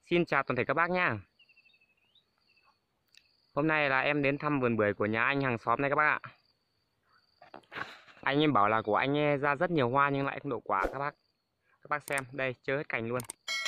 Xin chào toàn thể các bác nhá. Hôm nay là em đến thăm vườn bưởi của nhà anh hàng xóm này các bác ạ. Anh em bảo là của anh ra rất nhiều hoa nhưng lại không đậu quả các bác. Các bác xem, đây chưa hết cành luôn.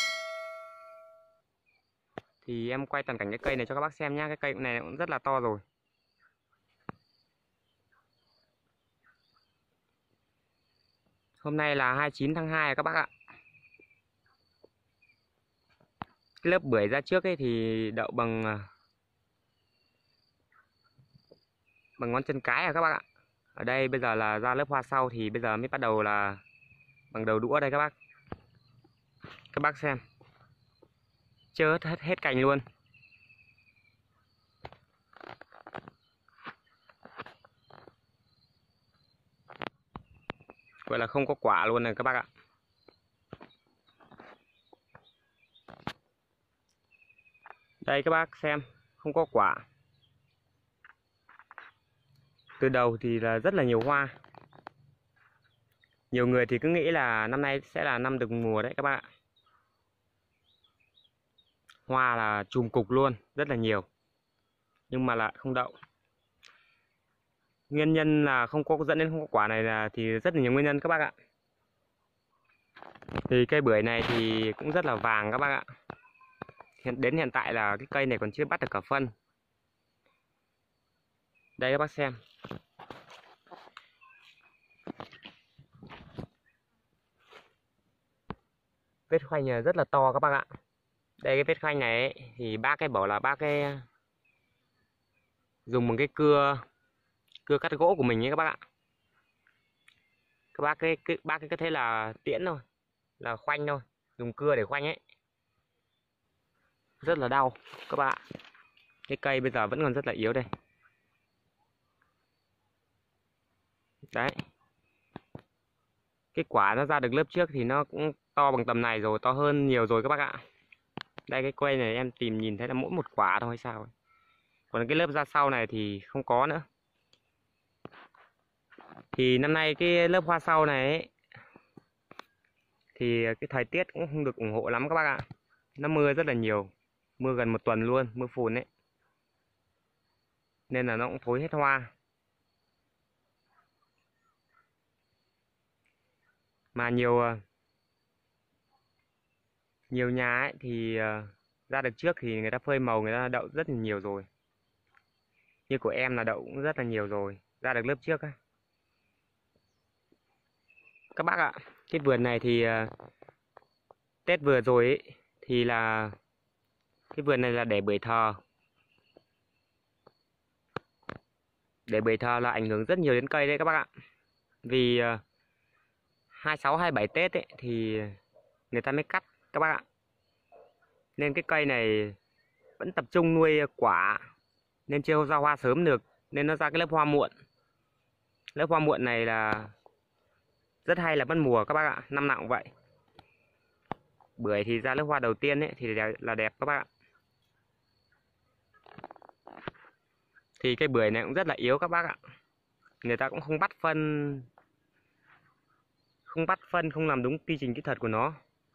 Thì em quay toàn cảnh cái cây này cho các bác xem nhá. Cái cây này cũng rất là to rồi. Hôm nay là 29 tháng 2 các bác ạ. Cái lớp bưởi ra trước ấy thì đậu bằng ngón chân cái các bác ạ. Ở đây bây giờ là ra lớp hoa sau thì bây giờ mới bắt đầu là bằng đầu đũa đây các bác. Các bác xem. Chưa hết cành luôn. Gọi là không có quả luôn này các bác ạ. Đây các bác xem, không có quả. Từ đầu thì là rất là nhiều hoa. Nhiều người thì cứ nghĩ là năm nay sẽ là năm được mùa đấy các bác ạ. Hoa là chùm cục luôn, rất là nhiều. Nhưng mà lại không đậu. Nguyên nhân là không có dẫn đến không có quả này là thì rất là nhiều nguyên nhân các bác ạ. Thì cây bưởi này thì cũng rất là vàng các bác ạ. Đến hiện tại là cái cây này còn chưa bắt được cả phân. Đây các bác xem. Vết khoanh rất là to các bác ạ. Đây cái vết khoanh này ấy, thì bác ấy bảo là bác ấy dùng bằng cái cưa cắt gỗ của mình ấy các bác ạ. Các bác ấy có thể là tiễn thôi, là khoanh thôi, dùng cưa để khoanh ấy. Rất là đau các bác ạ. Cái cây bây giờ vẫn còn rất là yếu đây. Đấy. Cái quả nó ra được lớp trước thì nó cũng to bằng tầm này rồi, to hơn nhiều rồi các bác ạ. Đây cái cây này em tìm nhìn thấy là mỗi một quả thôi hay sao ấy. Còn cái lớp ra sau này thì không có nữa. Thì năm nay cái lớp hoa sau này ấy, thì cái thời tiết cũng không được ủng hộ lắm các bác ạ. Nó mưa rất là nhiều, mưa gần một tuần luôn, mưa phùn ấy. Nên là nó cũng thối hết hoa. Mà nhiều nhà ấy thì ra được trước thì người ta phơi màu, người ta đậu rất là nhiều rồi. Như của em là đậu cũng rất là nhiều rồi, ra được lớp trước ấy. Các bác ạ, cái vườn này thì Tết vừa rồi ấy, thì là cái vườn này là để bưởi thờ. Để bưởi thờ là ảnh hưởng rất nhiều đến cây đấy các bác ạ. Vì 26, 27 Tết ấy, thì người ta mới cắt các bác ạ. Nên cái cây này vẫn tập trung nuôi quả, nên chưa ra hoa sớm được, nên nó ra cái lớp hoa muộn. Lớp hoa muộn này là rất hay là mất mùa các bác ạ, năm nào cũng vậy. Bưởi thì ra lớp hoa đầu tiên ấy thì là đẹp các bác ạ. Thì cây bưởi này cũng rất là yếu các bác ạ. Người ta cũng không bắt phân, không làm đúng quy trình kỹ thuật của nó.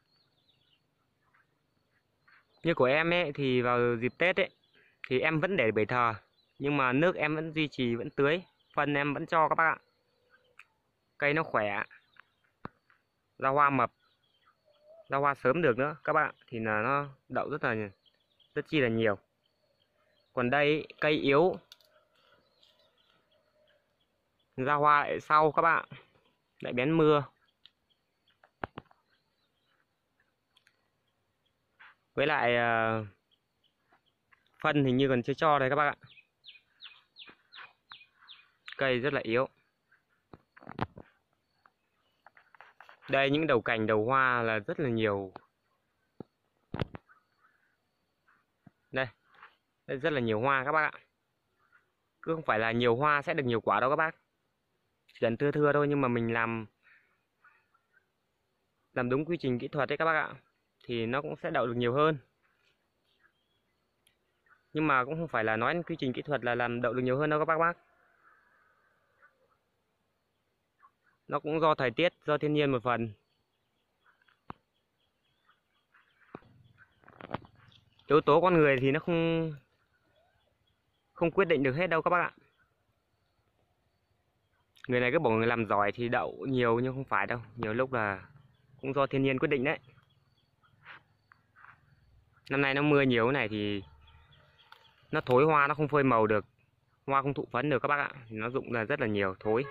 Như của em ấy thì vào dịp Tết ấy thì em vẫn để bưởi thờ, nhưng mà nước em vẫn duy trì, vẫn tưới, phân em vẫn cho các bác ạ. Cây nó khỏe, ra hoa mập, ra hoa sớm được nữa các bạn, thì là nó đậu rất chi là nhiều. Còn đây cây yếu, ra hoa lại sau các bạn, lại bén mưa. Với lại phân hình như còn chưa cho đây các bác ạ. Cây rất là yếu. Đây những đầu cành đầu hoa là rất là nhiều. Đây rất là nhiều hoa các bác ạ. Cứ không phải là nhiều hoa sẽ được nhiều quả đâu các bác. Chỉ cần thưa thưa thôi, nhưng mà mình làm đúng quy trình kỹ thuật đấy các bác ạ, thì nó cũng sẽ đậu được nhiều hơn. Nhưng mà cũng không phải là nói quy trình kỹ thuật là làm đậu được nhiều hơn đâu các bác. Nó cũng do thời tiết, do thiên nhiên một phần. yếu tố con người thì nó không không quyết định được hết đâu các bác ạ. Người này cứ bảo người làm giỏi thì đậu nhiều, nhưng không phải đâu, nhiều lúc là cũng do thiên nhiên quyết định đấy. Năm nay nó mưa nhiều này thì nó thối hoa, nó không phơi màu được, hoa không thụ phấn được các bác ạ, nó rụng ra rất là nhiều thối.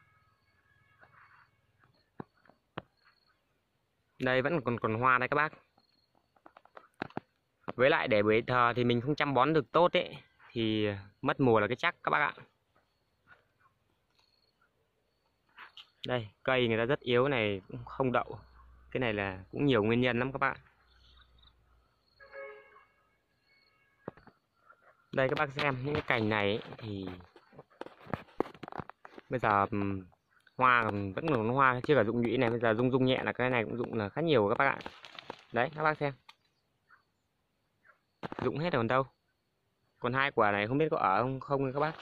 Đây vẫn còn hoa đây các bác. Với lại để bưởi thờ thì mình không chăm bón được tốt ấy thì mất mùa là cái chắc các bác ạ. Đây cây người ta rất yếu này cũng không đậu, cái này là cũng nhiều nguyên nhân lắm các bạn. Đây các bác xem những cái cành này ấy, thì bây giờ hoa vẫn còn hoa chưa cả rụng nhụy này, bây giờ rung nhẹ là cái này cũng rụng là khá nhiều các bác ạ. Đấy các bác xem, rụng hết rồi còn đâu, còn hai quả này không biết có ở không các bác.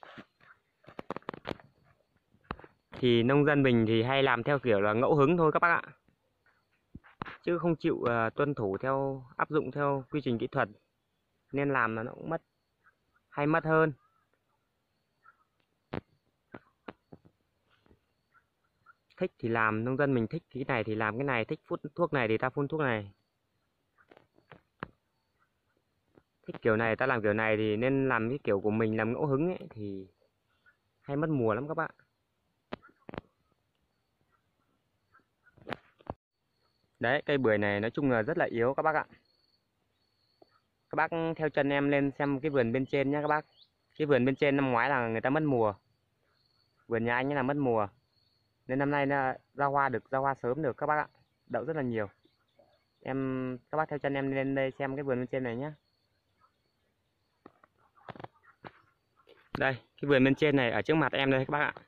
Thì nông dân mình thì hay làm theo kiểu là ngẫu hứng thôi các bác ạ, chứ không chịu tuân thủ theo, áp dụng theo quy trình kỹ thuật, nên làm là nó cũng mất hơn. Thích thì làm, nông dân mình thích cái này thì làm cái này, thích phun thuốc này thì ta phun thuốc này, thích kiểu này ta làm kiểu này, thì nên làm cái kiểu của mình, làm ngẫu hứng ấy thì hay mất mùa lắm các bạn. Đấy cây bưởi này nói chung là rất là yếu các bác ạ. Các bác theo chân em lên xem cái vườn bên trên nhé các bác. Cái vườn bên trên năm ngoái là người ta mất mùa, vườn nhà anh ấy là mất mùa, nên năm nay nó ra hoa sớm được các bác ạ, đậu rất là nhiều. Các bác theo chân em lên đây xem cái vườn bên trên này nhé. Đây cái vườn bên trên này ở trước mặt em đây các bác ạ.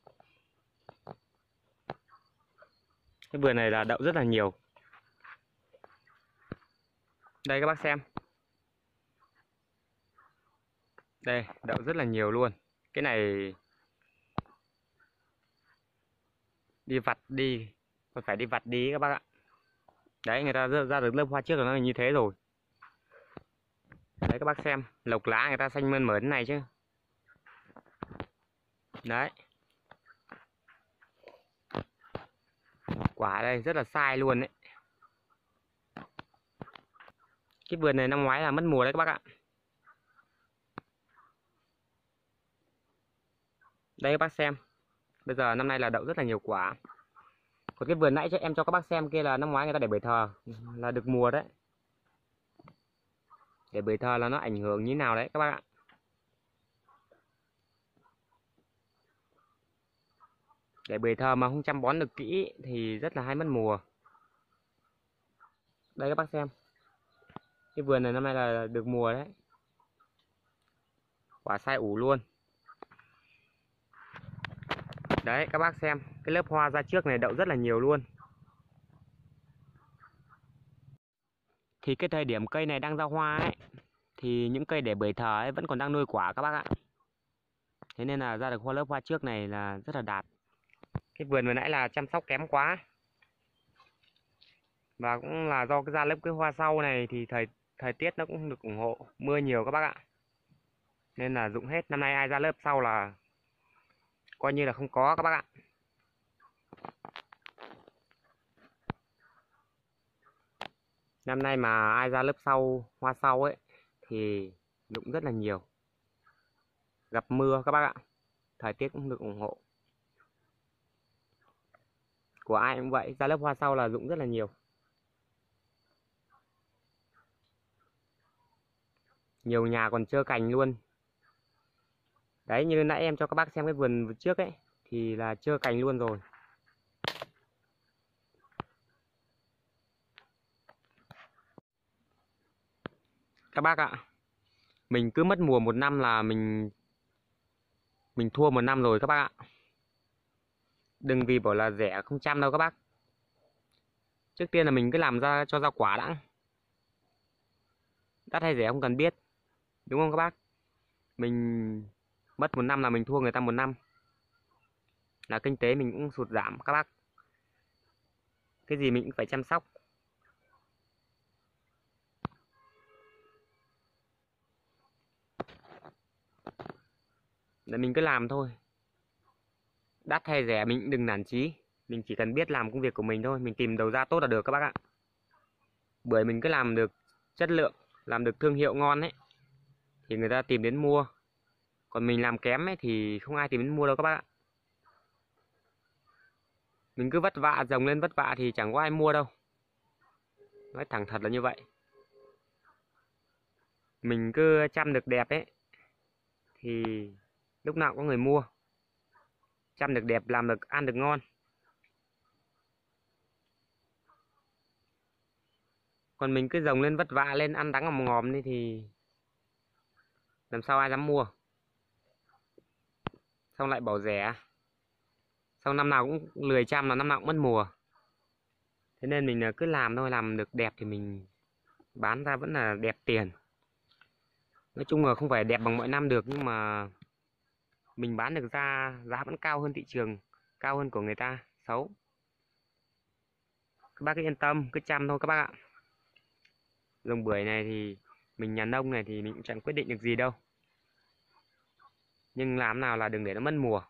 Cái vườn này là đậu rất là nhiều. Đây các bác xem, đây đậu rất là nhiều luôn. Cái này đi vặt đi, còn phải đi vặt đi các bác ạ. Đấy người ta ra được lớp hoa trước là nó như thế rồi. Đấy các bác xem, lộc lá người ta xanh mơn mởn thế này chứ. Đấy quả đây rất là sai luôn đấy. Cái vườn này năm ngoái là mất mùa đấy các bác ạ. Đây các bác xem, bây giờ năm nay là đậu rất là nhiều quả. Còn cái vườn nãy em cho các bác xem kia là năm ngoái người ta để bưởi thờ là được mùa đấy. Để bưởi thờ là nó ảnh hưởng như nào đấy các bác ạ. Để bưởi thờ mà không chăm bón được kỹ thì rất là hay mất mùa. Đây các bác xem, cái vườn này năm nay là được mùa đấy, quả sai ủ luôn. Đấy các bác xem, cái lớp hoa ra trước này đậu rất là nhiều luôn. Thì cái thời điểm cây này đang ra hoa ấy, thì những cây để bưởi thờ ấy vẫn còn đang nuôi quả các bác ạ. Thế nên là ra được lớp hoa trước này là rất là đạt. Cái vườn vừa nãy là chăm sóc kém quá, và cũng là do cái ra lớp cái hoa sau này thì thời tiết nó cũng được ủng hộ, mưa nhiều các bác ạ, nên là rụng hết. Năm nay ai ra lớp sau là coi như là không có các bác ạ. Năm nay mà ai ra lớp sau, hoa sau ấy thì rụng rất là nhiều. Gặp mưa các bác ạ, thời tiết cũng được ủng hộ. Của ai cũng vậy, ra lớp hoa sau là rụng rất là nhiều. Nhiều nhà còn trơ cành luôn. Đấy như nãy em cho các bác xem cái vườn trước ấy thì là trơ cành luôn rồi. Các bác ạ, mình cứ mất mùa một năm là mình thua một năm rồi các bác ạ. Đừng vì bảo là rẻ không chăm đâu các bác. Trước tiên là mình cứ làm ra cho ra quả đã. Đắt hay rẻ không cần biết, đúng không các bác? Mình mất một năm là mình thua người ta một năm, là kinh tế mình cũng sụt giảm các bác. Cái gì mình cũng phải chăm sóc. Là mình cứ làm thôi, đắt hay rẻ mình cũng đừng nản chí, mình chỉ cần biết làm công việc của mình thôi, mình tìm đầu ra tốt là được các bác ạ. Bưởi mình cứ làm được chất lượng, làm được thương hiệu ngon ấy thì người ta tìm đến mua, còn mình làm kém ấy thì không ai tìm đến mua đâu các bác ạ. Mình cứ vất vả trồng lên vất vả thì chẳng có ai mua đâu, nói thẳng thật là như vậy. Mình cứ chăm được đẹp ấy thì lúc nào cũng có người mua, chăm được đẹp làm được ăn được ngon. Còn mình cứ trồng lên vất vả lên ăn đắng ngòm ngòm đi thì làm sao ai dám mua, xong lại bảo rẻ, xong năm nào cũng lười chăm là năm nào cũng mất mùa. Thế nên mình cứ làm thôi, làm được đẹp thì mình bán ra vẫn là đẹp tiền. Nói chung là không phải đẹp bằng mọi năm được, nhưng mà mình bán được ra giá vẫn cao hơn thị trường, cao hơn của người ta xấu. Các bác cứ yên tâm, cứ chăm thôi các bác ạ. Dòng bưởi này thì mình nhà nông này thì mình cũng chẳng quyết định được gì đâu, nhưng làm nào là đừng để nó mất mùa.